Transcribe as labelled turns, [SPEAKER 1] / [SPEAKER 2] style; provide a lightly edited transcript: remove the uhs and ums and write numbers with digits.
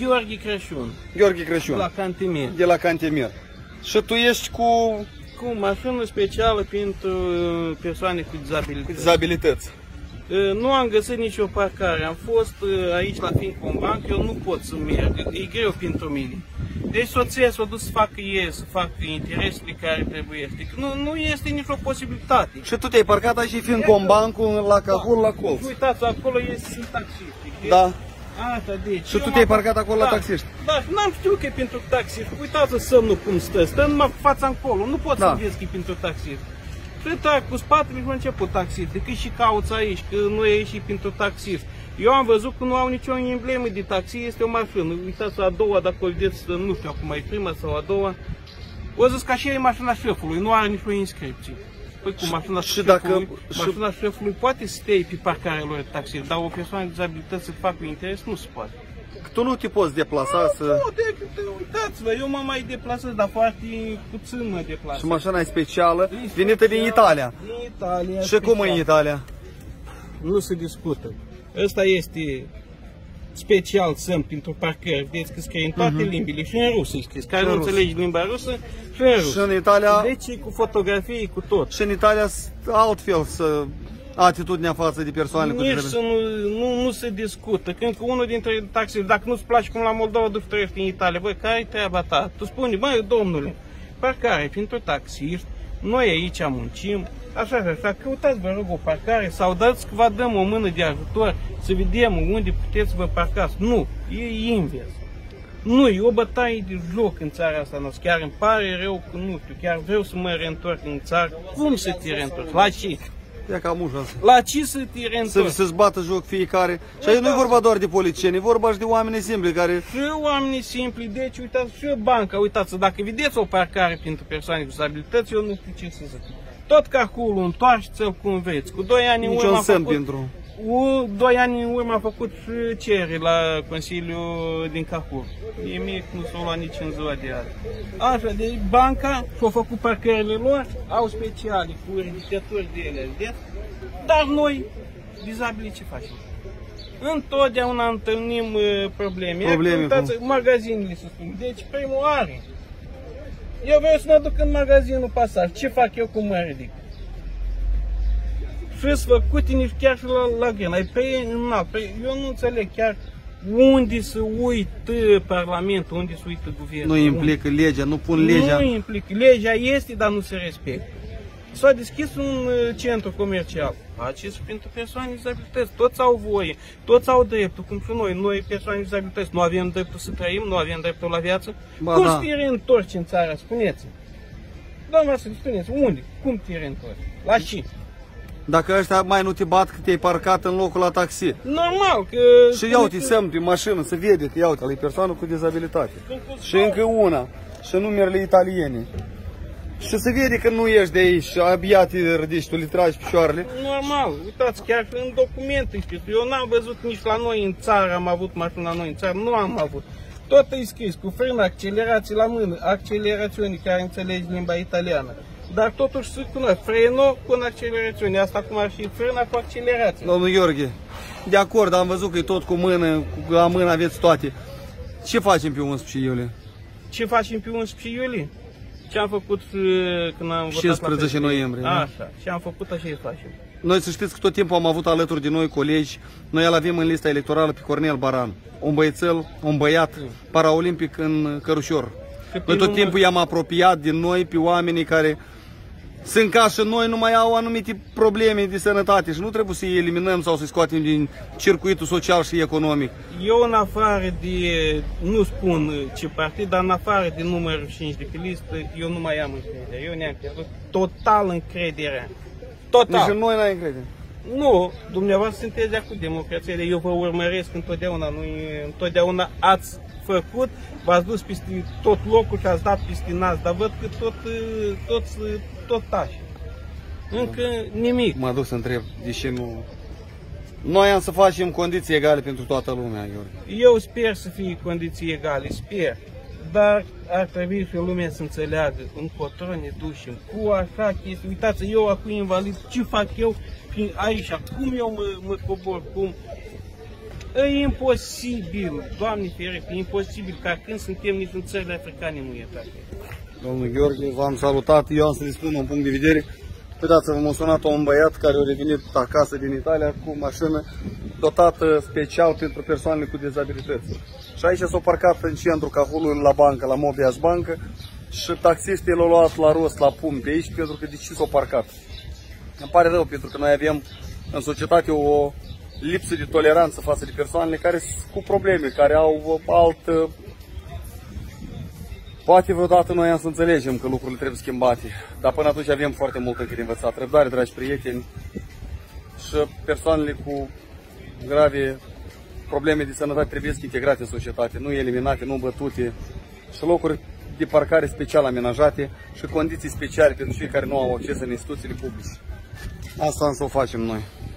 [SPEAKER 1] Gheorghe Crăciun.
[SPEAKER 2] Gheorghe Crăciun.
[SPEAKER 1] La Cantemir.
[SPEAKER 2] De la Cantemir. Și tu ești cu
[SPEAKER 1] mașină specială pentru persoane cu dizabilități. Nu am găsit nicio parcare. Am fost aici la Fincombank, eu nu pot să merg, e greu pentru mine. Deci soția s-a dus să facă să facă interesele care trebuie. Nu este nicio posibilitate.
[SPEAKER 2] Și tu te-ai parcat aici Fincombankul la Cahul, la colț.
[SPEAKER 1] Uitați, acolo sunt taxiști.
[SPEAKER 2] Da.
[SPEAKER 1] Asta, deci.
[SPEAKER 2] Și tu te-ai parcat acolo la taxiști?
[SPEAKER 1] Da, și n-am știut că e pentru taxiști. Uitați semnul cum stă numai cu fața încolo, nu pot să vezi că e pentru taxiști. Și trag cu spatele și a început taxiști, decât și cauți aici, că nu e și pentru taxiști. Eu am văzut că nu au nicio emblemă de taxi, este o mașină. Uitați, a doua, dacă o vedeți, nu știu acum e prima sau a doua. O zis că așa e mașina șefului, nu are nicio inscripție. Păi cu mașina șefului poate să stea pe parcarea lor de taxi, dar o persoană cu dizabilități să facă interes nu se poate.
[SPEAKER 2] Tu nu te poți deplasa să...
[SPEAKER 1] Nu, uitați-vă, eu mă mai deplasez, dar foarte puțin mă deplasez.
[SPEAKER 2] Și mașina e specială, venită din Italia.
[SPEAKER 1] Din Italia.
[SPEAKER 2] Și cum e în Italia?
[SPEAKER 1] Nu se discută. Ăsta este special semn pentru parcări. Vedeți că scrie în toate limbile și în rusă scris. Care nu înțelegi limba rusă și în rusă.
[SPEAKER 2] Și în Italia...
[SPEAKER 1] Deci cu fotografii, cu tot.
[SPEAKER 2] Și în Italia altfel să... atitudinea față de persoanele cu dizabilități.
[SPEAKER 1] Nu se discută. Când cu unul dintre taxi, dacă nu-ți place cum la Moldova, duci trăiești în Italia, băi, care-i treaba ta? Tu spune, băi, domnule, parcare pentru taxiști, noi aici muncim, așa, căutați, vă rog, o parcare sau dați că vă dăm o mână de ajutor să vedem unde puteți să vă parcați. Nu, e invers. Nu, e o bătaie de joc în țara asta noastră. Chiar îmi pare rău că, nu știu, chiar vreau să mă reîntorc în țară. Cum să te reîntorci? La ce?
[SPEAKER 2] Ia cam ușa asta.
[SPEAKER 1] La ce să te reîntorci?
[SPEAKER 2] Să-ți bată joc fiecare. Și aici nu e vorba doar de politicieni, e vorba și de oameni simpli care...
[SPEAKER 1] Și oameni simpli, deci uitați, și banca, uitați, dacă vedeți o parcare pentru persoane cu dizabilități, eu nu știu ce să zic. Tot carculul, întoarceți-l cum vreți. Cu 2 ani în urmă am făcut... 2 ani în urmă am făcut și cereri la Consiliul din Cahul. Nimic nu s-a luat nici în ziua de azi. Așa, de banca și-a făcut parcările lor, au speciale cu ridicători de ele, vedeți? Dar noi, dizabili, ce facem? Întotdeauna întâlnim probleme. Uitați, magazinele, să spun. Deci, primul are. Eu vreau să mă duc în magazinul Pasaj. Ce fac eu, cum mă ridic? Și-s făcute nici chiar și la ghen. Eu nu înțeleg chiar unde se uită Parlamentul, unde se uită Guvernul.
[SPEAKER 2] Nu implică legea, nu pun legea.
[SPEAKER 1] Nu implică. Legea este, dar nu se respectă. S-a deschis un centru comercial. Acest pentru persoane cu dizabilități. Toți au voie, toți au dreptul, cum și noi. Noi, persoane cu dizabilități, nu avem dreptul să trăim, nu avem dreptul la viață. Cum să te reîntorci în țara? Spuneți-mi. Doamna, spuneți, unde? Cum te reîntorci? La ce?
[SPEAKER 2] Dacă ăștia mai nu te bat că te-ai parcat în locul la taxi.
[SPEAKER 1] Normal, că...
[SPEAKER 2] Și iau-te semn pe mașină, să vede că iau-te, e persoană cu dizabilitate. Și încă una, și numerele italiene. Și să vede că nu ești de aici și abia te ridici, tu le tragi picioarele.
[SPEAKER 1] Normal, uitați, chiar în documente scris. Eu n-am văzut nici la noi în țară, am avut mașina la noi în țară, nu am avut. Tot e scris, cu frână, accelerații la mână, accelerațiuni care înțelegi limba italiană. Dar totuși se cunoaște freno cu accelerațiune. Asta cum ar fi frâna cu accelerație.
[SPEAKER 2] Domnul Gheorghe, de acord, am văzut că e tot cu mână, la mână aveți toate. Ce facem pe 11 iulie?
[SPEAKER 1] Ce facem pe 11 iulie? Ce am făcut când am votat
[SPEAKER 2] 15 noiembrie.
[SPEAKER 1] Așa, ce am făcut, așa îi facem.
[SPEAKER 2] Noi să știți că tot timpul am avut alături de noi colegi. Noi îl avem în lista electorală pe Cornel Baran. Un băiețel, un băiat paraolimpic în Cărușor. Noi tot timpul i-am apropiat din noi pe oamenii care sunt ca și noi, nu mai au anumite probleme de sănătate și nu trebuie să-i eliminăm sau să-i scoatem din circuitul social și economic.
[SPEAKER 1] Eu în afară de, nu spun ce partid, dar în afară de numărul 5 de pe listă, eu nu mai am încredere. Eu ne-am pierdut total încrederea. Total.
[SPEAKER 2] Deci noi n-ai încredere.
[SPEAKER 1] Nu, dumneavoastră sunteți de acord, democrația, eu vă urmăresc întotdeauna, întotdeauna ați făcut, v-ați dus peste tot locul și ați dat peste nas, dar văd că tot tași. Încă nimic.
[SPEAKER 2] Mă duc să întreb, deși nu... Noi am să facem condiții egale pentru toată lumea, Gheorghe.
[SPEAKER 1] Eu sper să fie condiții egale, sper. Dar ar trebui și lumea să înțeleagă încotro ne ducem, cu așa chestii. Uitați, eu acum invalid, ce fac eu aici? Cum eu mă cobor? Cum? E imposibil, Doamne ferește, e imposibil ca când suntem nici în țările africane nu e pe
[SPEAKER 2] Domnul Gheorghe, v-am salutat, eu am să-i spun un punct de vedere. Uitați-vă, m-a sunat un băiat care a revenit acasă din Italia cu mașină dotată special pentru persoanele cu dizabilități. Și aici s-a parcat în centru Cahului la bancă, la Mobias Bancă, și taxistii l-au luat la rost, la pumn pe aici, pentru că de ce s-au parcat. Îmi pare rău, pentru că noi avem în societate o lipsă de toleranță față de persoanele care sunt cu probleme, care au alt... Poate vreodată noi am să înțelegem că lucrurile trebuie schimbate, dar până atunci avem foarte mult încă de învățat. Răbdare, dragi prieteni, și persoanele cu grave probleme de sănătate trebuie integrate în societate, nu eliminate, nu bătute, și locuri de parcare special amenajate și condiții speciale pentru cei care nu au acces în instituțiile publice. Asta însă o facem noi.